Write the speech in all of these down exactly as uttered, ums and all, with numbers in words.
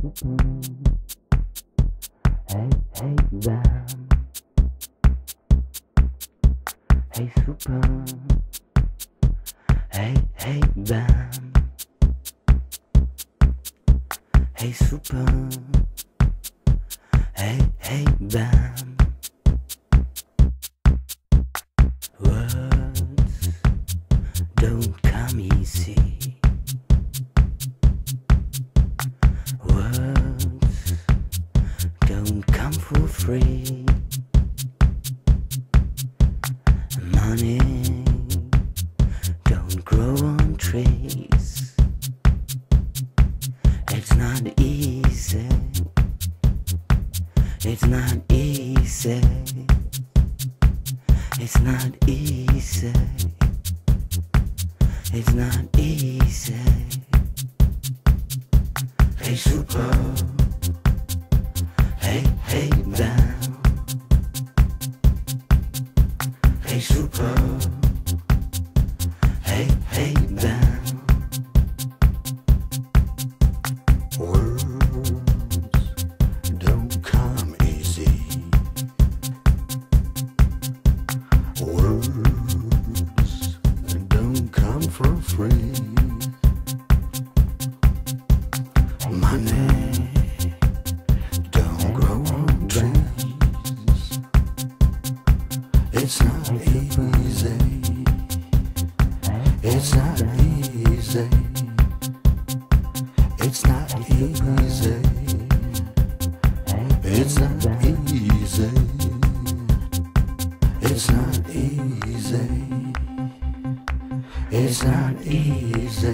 Hey, hey, bam. Hey, super. Hey, hey, bam. Hey, super. Hey, hey, bam. Words don't come easy. Words don't come for free. Money don't grow on trees. It's not easy. It's not easy. It's not easy. It's not easy. Hey, super. Hey, hey, bam. Hey, super. Hey, hey, bam. Words don't come easy. Words don't come for free. Money don't grow on trees. It's not easy. It's not easy. It's not easy. It's not easy. It's not easy. It's not easy.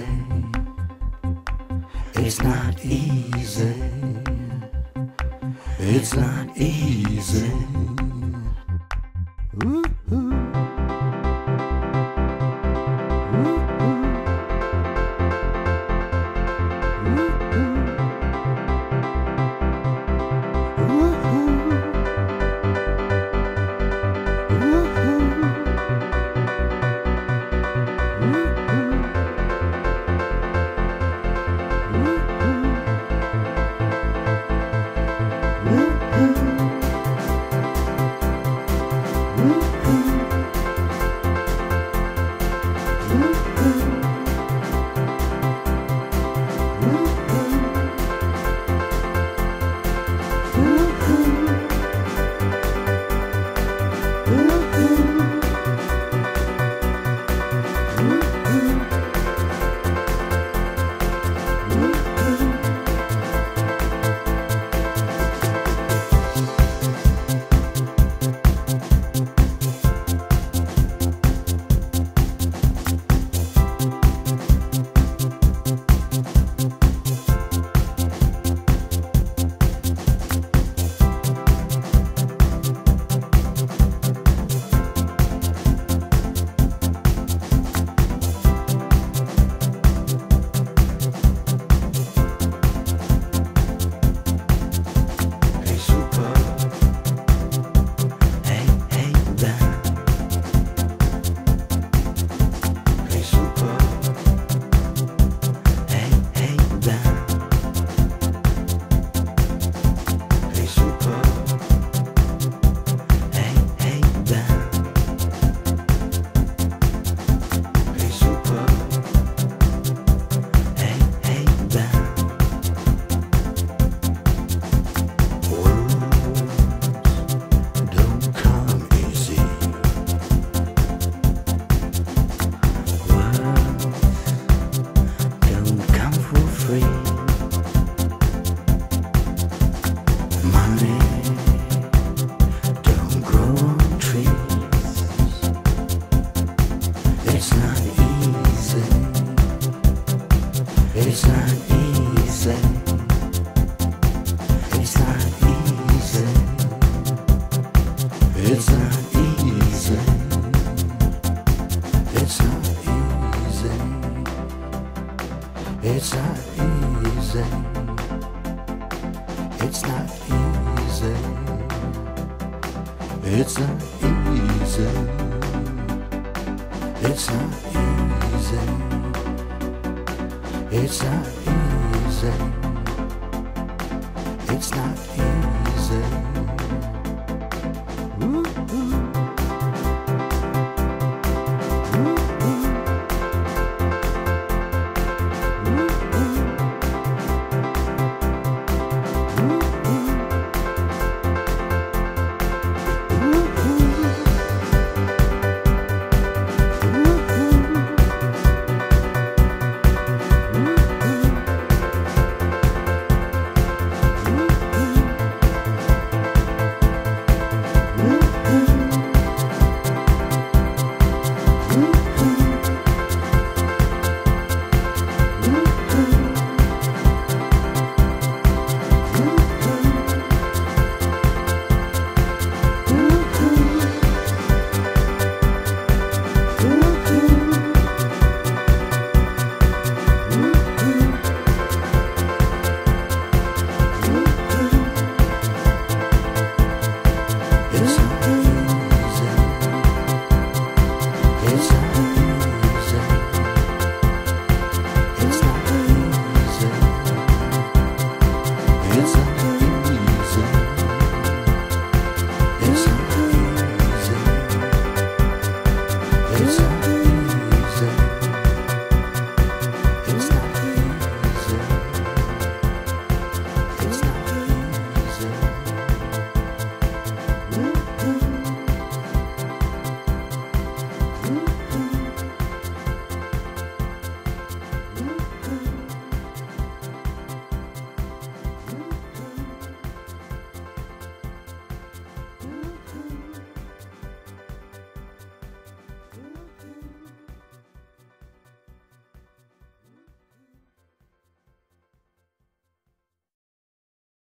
It's not easy. It's not easy. Woo-hoo. It's not easy. It's not easy. It's not easy. It's not easy. It's not easy. It's not easy. Ooh, ooh. It's